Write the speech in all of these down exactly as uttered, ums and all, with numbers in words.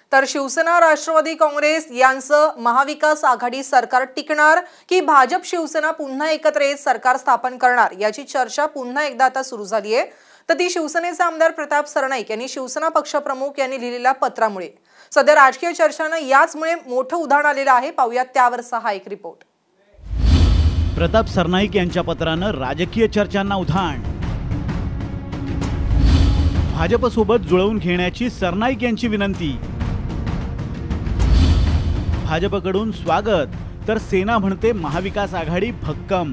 तर शिवसेना राष्ट्रवादी काँग्रेस यांचं महाविकास आघाडी सरकार टिकणार की भाजप शिवसेना पुन्हा एकत्र येत सरकार स्थापन करणार याची चर्चा पुन्हा एकदा आता सुरू झाली आहे। तर ती शिवसेनेचे आमदार प्रताप सरनाईक यांनी शिवसेना पक्षप्रमुख यांनी लिहिलेल्या पत्रामुळे सध्या राजकीय चर्चांना याचमुळे मोठं उधाण आलेलं आहे। पाहूयात त्यावरचा हा एक रिपोर्ट। प्रताप सरनाईक यांच्या पत्रानं राजकीय चर्चांना उधाण। भाजपसोबत जुळवून घेण्याची सरनाईक यांची विनंती। भाजपकडून स्वागत तर सेना म्हणते महाविकास आघाडी भक्कम।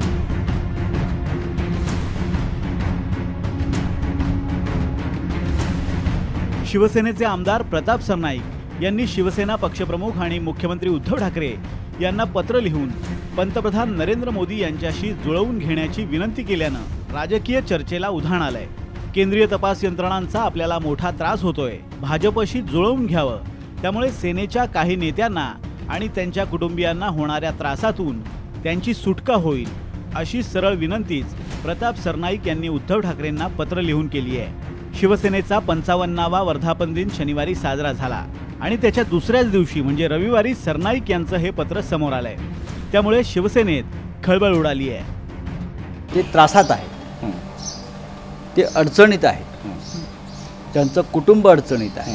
शिवसेनेचे आमदार प्रताप सरनाईक यांनी शिवसेना पक्षप्रमुख आणि मुख्यमंत्री उद्धव ठाकरे यांना पत्र लिहून पंतप्रधान नरेंद्र मोदी यांच्याशी जुळवून घेण्याची विनंती केल्यानं राजकीय चर्चेला उधाण आलंय। केंद्रीय तपास यंत्रणांचा आपल्याला मोठा त्रास होतोय, भाजपशी जुळवून घ्यावं, त्यामुळे सेनेच्या काही नेत्यांना आणि त्यांच्या कुटुंबियांना होणाऱ्या त्रासातून त्यांची सुटका होईल अशी सरळ विनंतीच प्रताप सरनाईक यांनी उद्धव ठाकरेंना पत्र लिहून केली आहे। शिवसेनेचा पंचावन्नावा वर्धापन दिन शनिवारी साजरा झाला आणि त्याच्या दुसऱ्याच दिवशी म्हणजे रविवारी सरनाईक यांचं हे पत्र समोर आलंय। त्यामुळे शिवसेनेत खळबळ उडाली आहे। ते त्रासात आहेत, ते अडचणीत आहेत, त्यांचं कुटुंब अडचणीत आहे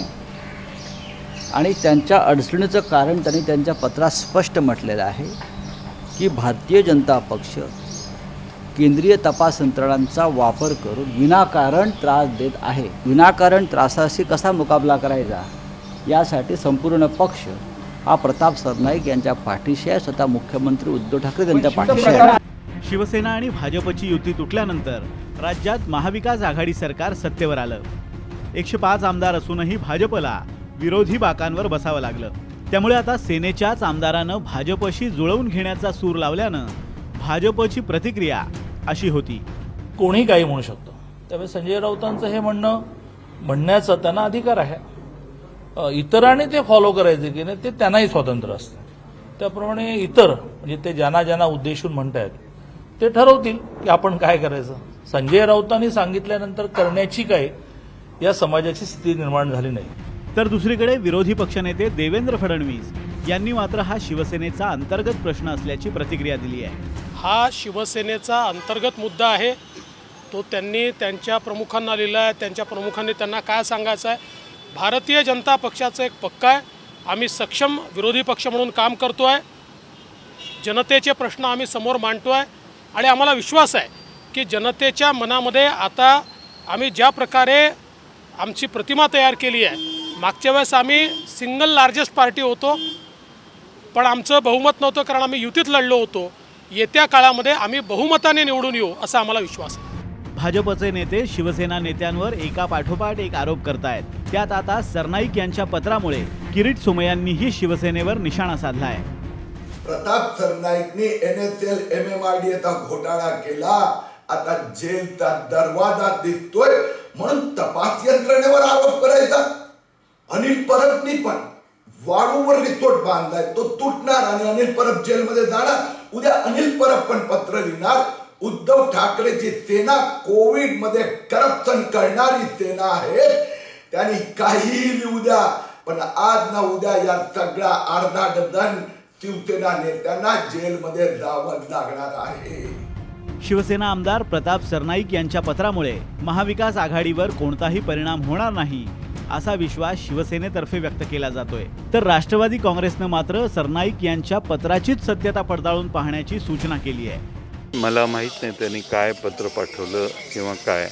आणि त्यांच्या अडचणीचं कारण त्यांनी त्यांच्या पत्रात स्पष्ट म्हटलेलं आहे की भारतीय जनता पक्ष केंद्रीय तपास यंत्रणांचा वापर करून विनाकारण त्रास देत आहे। विनाकारण त्रासाशी कसा मुकाबला करायचा यासाठी संपूर्ण पक्ष हा प्रताप सरनाईक यांच्या पाठीशी आहे, स्वतः मुख्यमंत्री उद्धव ठाकरे यांच्या पाठीशी आहे। शिवसेना आणि भाजपची युती तुटल्यानंतर राज्यात महाविकास आघाडी सरकार सत्तेवर आलं। एकशे पाच आमदार असूनही भाजपला विरोधी बाकांवर बसावं लागलं। त्यामुळे आता सेनेच्याच आमदारानं भाजपशी जुळवून घेण्याचा सूर लावल्यानं भाजपची प्रतिक्रिया अशी होती। कोणी काही म्हणू शकतो, त्यामुळे संजय राऊतांचं हे म्हणणं म्हणण्याचा त्यांना अधिकार आहे। इतरांनी ते फॉलो करायचे की नाही ते त्यांनाही स्वातंत्र्य असतं। त्याप्रमाणे इतर म्हणजे ते ज्यांना ज्यांना उद्देशून म्हणतायत ते ठरवतील की आपण काय करायचं। संजय राऊतांनी सांगितल्यानंतर करण्याची काय या समाजाची स्थिती निर्माण झाली नाही। तर दुसरीकडे विरोधी पक्षनेते देवेंद्र फडणवीस यांनी मात्र हा शिवसेनेचा अंतर्गत प्रश्न असल्याची प्रतिक्रिया दिली आहे। हा शिवसेनेचा अंतर्गत मुद्दा आहे, तो त्यांनी त्यांच्या प्रमुखांना लिहिला आहे। त्यांच्या प्रमुखांनी त्यांना काय सांगायचं आहे, भारतीय जनता पक्षाचं एक पक्का आहे, आम्ही सक्षम विरोधी पक्ष म्हणून काम करतो आहे, जनतेचे प्रश्न आम्ही समोर मांडतो आहे आणि आम्हाला विश्वास आहे की जनतेच्या मनामध्ये आता आम्ही ज्या प्रकारे आमची प्रतिमा तयार केली आहे, मागच्या वेळेस आम्ही सिंगल लार्जेस्ट पार्टी होतो पण आमचं बहुमत नव्हतं कारण आम्ही युतीत लढलो होतो, येत्या काळामध्ये आम्ही बहुमताने निवडून येऊ असा आम्हाला विश्वास आहे। भाजपचे नेते शिवसेना नेत्यांवर एका पाठोपाठ एक आरोप करतायत। त्यात आता सरनाईक यांच्या पत्रामुळे किरीट सोमय्यांनीही शिवसेनेवर निशाणा साधला आहे। प्रताप सरनाईकने N S E L M M R D घोटाळा केला, आता जेलचा दरवाजा दिसतोय म्हणून तपास यंत्रणेवर आरोप करायचा। अनिल परबनी पण वाळूवर रिसोर्ट बांधलाय, तो तुटणार आणि अनिल परब जेलमध्ये जाणार। उद्या अनिल परब पण पत्र लिहिणार, उद्धव ठाकरेची सेना कोविड मध्ये करप्शन करणारी सेना आहे, त्यांनी काहीही लिहू द्या पण आज ना उद्या या सगळ्या अर्धा डझन शिवसेना नेत्यांना जेलमध्ये जावं लागणार आहे। शिवसेना आमदार प्रताप सरनाईक यांच्या पत्रामुळे महाविकास आघाडीवर कोणताही परिणाम होणार नाही असा विश्वास शिवसेनेतर्फे व्यक्त केला जातोय। तर राष्ट्रवादी काँग्रेसनं मात्र सरनाईक यांच्या पत्राचीच सत्यता पडताळून पाहण्याची सूचना केली आहे। मला माहित नाही त्यांनी काय पत्र पाठवलं किंवा काय,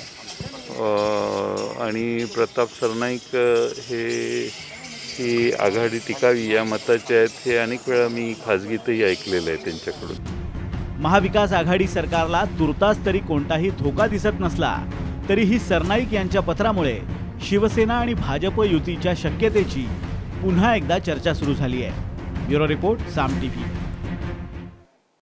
आणि प्रताप सरनाईक हे ही आघाडी टिकावी या मताचे आहेत हे अनेक वेळा मी खासगीतही ऐकलेलं आहे त्यांच्याकडून। महाविकास आघाडी सरकारला तुर्तास तरी कोणताही धोका दिसत नसला तरीही सरनाईक यांच्या पत्रामुळे शिवसेना आणि भाजप युतीच्या शक्यतेची पुन्हा एकदा चर्चा सुरू झाली आहे। Bureau report, Saam TV.